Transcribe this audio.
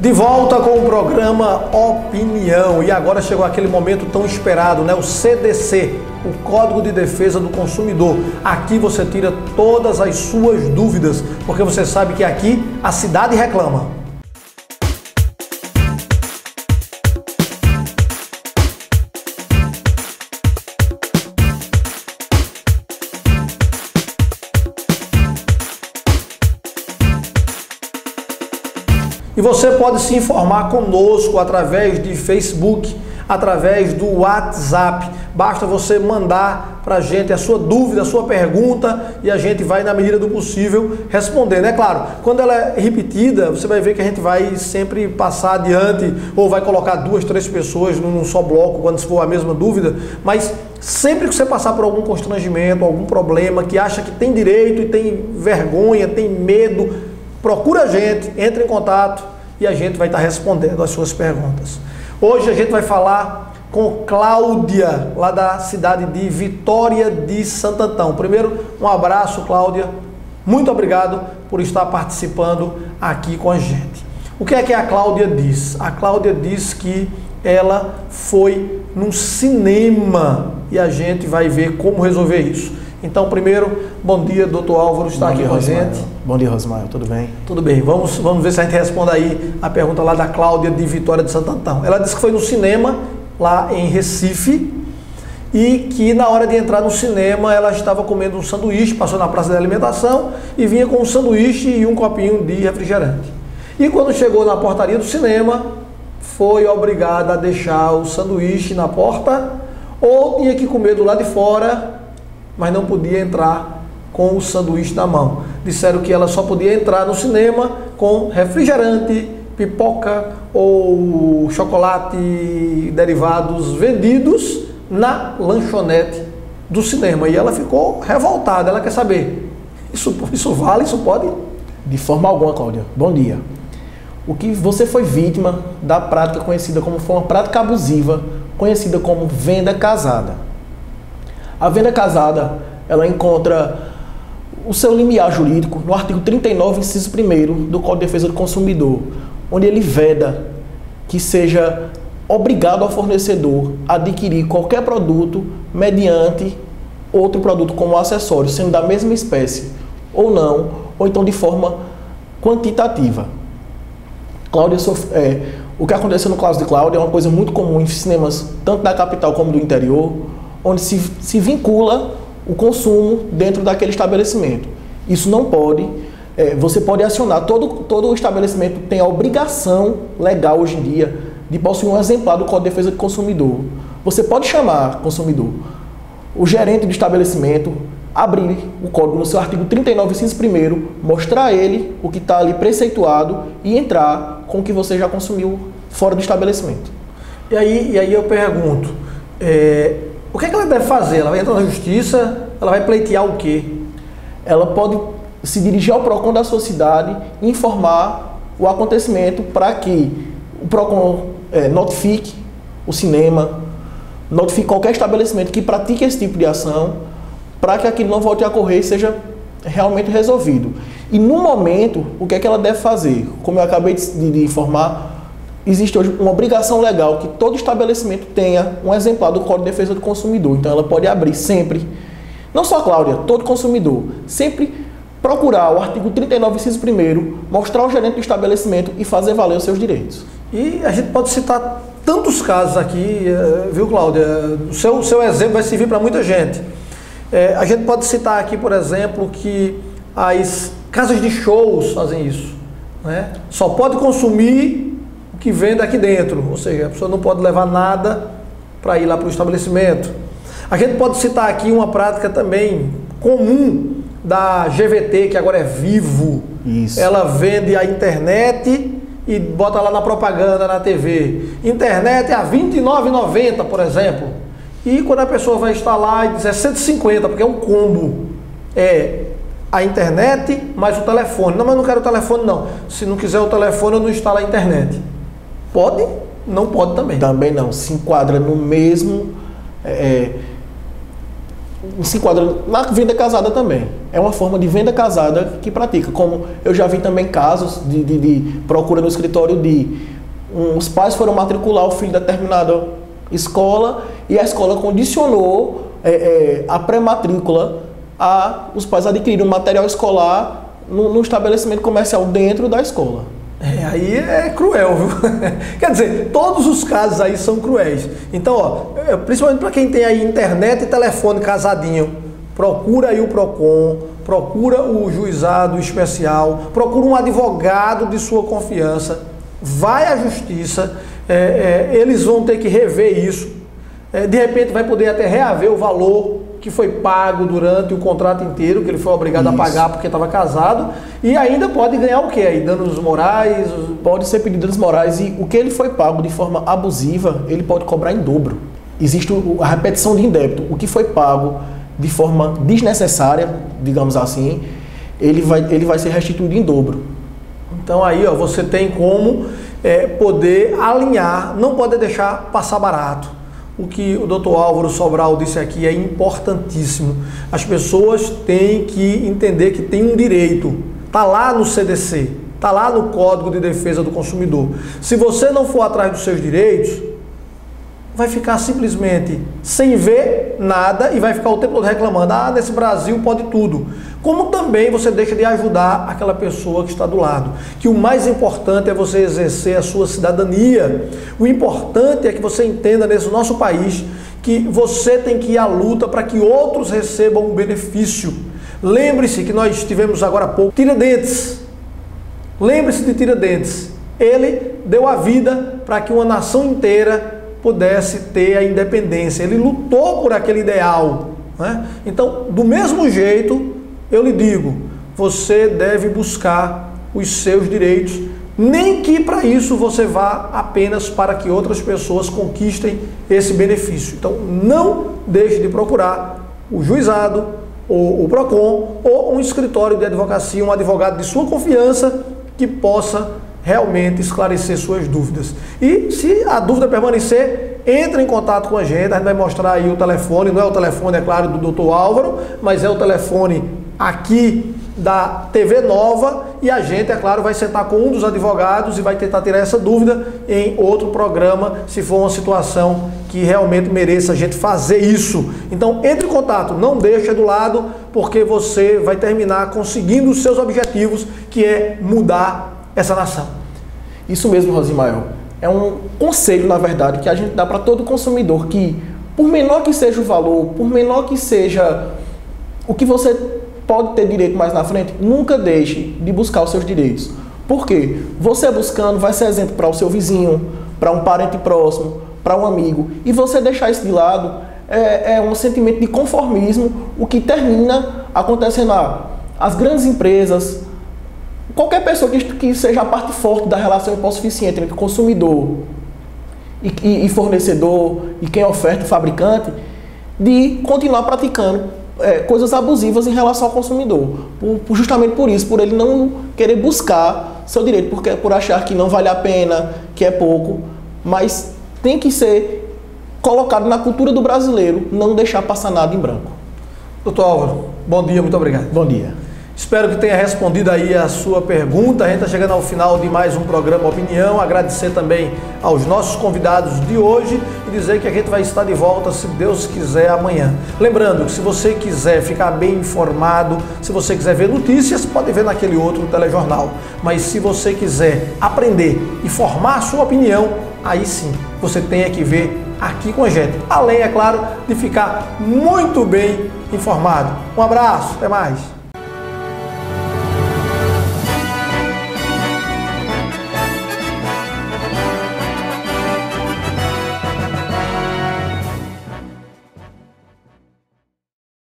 De volta com o programa Opinião, e agora chegou aquele momento tão esperado, né? O CDC, o Código de Defesa do Consumidor. Aqui você tira todas as suas dúvidas, porque você sabe que aqui a cidade reclama. E você pode se informar conosco através de Facebook, através do WhatsApp. Basta você mandar para a gente a sua dúvida, a sua pergunta, e a gente vai, na medida do possível, responder, né? Claro, quando ela é repetida, você vai ver que a gente vai sempre passar adiante, ou vai colocar 2, 3 pessoas num só bloco, quando for a mesma dúvida, mas sempre que você passar por algum constrangimento, algum problema, que acha que tem direito e tem vergonha, tem medo, procura a gente, entre em contato e a gente vai estar respondendo as suas perguntas. Hoje a gente vai falar com Cláudia, lá da cidade de Vitória de Santo Antão. Primeiro, um abraço, Cláudia. Muito obrigado por estar participando aqui com a gente. O que é que a Cláudia diz? A Cláudia diz que ela foi num cinema e a gente vai ver como resolver isso. Então, primeiro, bom dia, doutor Álvaro, está aqui com a gente. Bom dia, Rosmael, tudo bem? Tudo bem, vamos ver se a gente responde aí a pergunta lá da Cláudia de Vitória de Santo Antão. Ela disse que foi no cinema, lá em Recife, e que na hora de entrar no cinema ela estava comendo um sanduíche, passou na praça de alimentação e vinha com um sanduíche e um copinho de refrigerante. E quando chegou na portaria do cinema, foi obrigada a deixar o sanduíche na porta ou tinha que comer do lado de fora, mas não podia entrar com o sanduíche na mão. Disseram que ela só podia entrar no cinema com refrigerante, pipoca ou chocolate derivados vendidos na lanchonete do cinema. E ela ficou revoltada, ela quer saber, isso vale, isso pode? De forma alguma, Cláudia. Bom dia. O que você foi vítima da prática conhecida como, foi uma prática abusiva, conhecida como venda casada. A venda casada, ela encontra o seu limiar jurídico no artigo 39, inciso 1º do Código de Defesa do Consumidor, onde ele veda que seja obrigado ao fornecedor a adquirir qualquer produto mediante outro produto como acessório, sendo da mesma espécie ou não, ou então de forma quantitativa. Cláudia, o que aconteceu no caso de Cláudia é uma coisa muito comum em cinemas, tanto da capital como do interior, onde se vincula o consumo dentro daquele estabelecimento. Isso não pode, você pode acionar, todo o estabelecimento tem a obrigação legal hoje em dia de possuir um exemplar do Código de Defesa do Consumidor. Você pode chamar consumidor, o gerente do estabelecimento, abrir o código no seu artigo 39, inciso 1º, mostrar a ele o que está ali preceituado e entrar com o que você já consumiu fora do estabelecimento. E aí eu pergunto, o que é que ela deve fazer? Ela vai entrar na justiça, ela vai pleitear o quê? Ela pode se dirigir ao PROCON da sua cidade e informar o acontecimento para que o PROCON notifique o cinema, notifique qualquer estabelecimento que pratique esse tipo de ação, para que aquilo não volte a ocorrer e seja realmente resolvido. E no momento, o que é que ela deve fazer? Como eu acabei de informar, existe hoje uma obrigação legal que todo estabelecimento tenha um exemplar do Código de Defesa do Consumidor. Então ela pode abrir sempre, não só a Cláudia, todo consumidor, sempre procurar o artigo 39, inciso 1º, mostrar ao gerente do estabelecimento e fazer valer os seus direitos. E a gente pode citar tantos casos aqui, viu, Cláudia? O seu exemplo vai servir para muita gente. A gente pode citar aqui, por exemplo, que as casas de shows fazem isso, né? Só pode consumir o que vende aqui dentro, ou seja, a pessoa não pode levar nada para ir lá para o estabelecimento. A gente pode citar aqui uma prática também comum da GVT, que agora é Vivo. Isso. Ela vende a internet e bota lá na propaganda na TV. Internet é a R$ 29,90, por exemplo. E quando a pessoa vai instalar, diz 150, porque é um combo. É a internet mais o telefone. Não, mas eu não quero o telefone, não. Se não quiser o telefone, eu não instalo a internet. Pode? Não pode também. Também não. Se enquadra no mesmo se enquadra na venda casada também. É uma forma de venda casada que pratica. Como eu já vi também casos de procura no escritório de os pais foram matricular o filho em determinada escola e a escola condicionou a pré-matrícula a os pais adquirirem um material escolar no estabelecimento comercial dentro da escola. Aí é cruel, viu? Quer dizer, todos os casos aí são cruéis. Então, ó, principalmente para quem tem aí internet e telefone casadinho, procura aí o PROCON, procura o juizado especial, procura um advogado de sua confiança, vai à justiça, eles vão ter que rever isso, de repente vai poder até reaver o valor que foi pago durante o contrato inteiro, que ele foi obrigado a pagar porque estava casado, e ainda pode ganhar o quê aí? Danos morais? Pode ser pedido danos morais, e o que ele foi pago de forma abusiva, ele pode cobrar em dobro. Existe a repetição de indébito. O que foi pago de forma desnecessária, digamos assim, ele vai ser restituído em dobro. Então aí, ó, você tem como poder alinhar, não pode deixar passar barato. O que o Dr. Álvaro Sobral disse aqui é importantíssimo. As pessoas têm que entender que tem um direito. Está lá no CDC, está lá no Código de Defesa do Consumidor. Se você não for atrás dos seus direitos, vai ficar simplesmente sem ver nada e vai ficar o tempo todo reclamando. Ah, nesse Brasil pode tudo. Como também você deixa de ajudar aquela pessoa que está do lado. Que o mais importante é você exercer a sua cidadania. O importante é que você entenda nesse nosso país que você tem que ir à luta para que outros recebam um benefício. Lembre-se que nós tivemos agora há pouco Tiradentes. Lembre-se de Tiradentes. Ele deu a vida para que uma nação inteira pudesse ter a independência. Ele lutou por aquele ideal, né? Então, do mesmo jeito, eu lhe digo, você deve buscar os seus direitos, nem que para isso você vá apenas para que outras pessoas conquistem esse benefício. Então, não deixe de procurar o juizado, ou o PROCON, ou um escritório de advocacia, um advogado de sua confiança que possa realmente esclarecer suas dúvidas. E se a dúvida permanecer, entre em contato com a gente vai mostrar aí o telefone, não é o telefone, é claro, do Dr. Álvaro, mas é o telefone aqui da TV Nova e a gente, é claro, vai sentar com um dos advogados e vai tentar tirar essa dúvida em outro programa, se for uma situação que realmente mereça a gente fazer isso. Então, entre em contato, não deixa do lado, porque você vai terminar conseguindo os seus objetivos, que é mudar essa nação. Isso mesmo, Rosimael. É um conselho, na verdade, que a gente dá para todo consumidor, que por menor que seja o valor, por menor que seja o que você pode ter direito mais na frente, nunca deixe de buscar os seus direitos. Por quê? Você buscando vai ser exemplo para o seu vizinho, para um parente próximo, para um amigo, e você deixar isso de lado é um sentimento de conformismo, o que termina acontecendo as grandes empresas. Qualquer pessoa que seja a parte forte da relação hipossuficiente entre consumidor e fornecedor, e quem oferta o fabricante, de continuar praticando coisas abusivas em relação ao consumidor. Justamente por isso, por ele não querer buscar seu direito, por achar que não vale a pena, que é pouco, mas tem que ser colocado na cultura do brasileiro, não deixar passar nada em branco. Doutor Álvaro, bom dia, muito obrigado. Bom dia. Espero que tenha respondido aí a sua pergunta. A gente está chegando ao final de mais um programa Opinião. Agradecer também aos nossos convidados de hoje e dizer que a gente vai estar de volta, se Deus quiser, amanhã. Lembrando que se você quiser ficar bem informado, se você quiser ver notícias, pode ver naquele outro telejornal. Mas se você quiser aprender e formar a sua opinião, aí sim, você tem que ver aqui com a gente. Além, é claro, de ficar muito bem informado. Um abraço, até mais.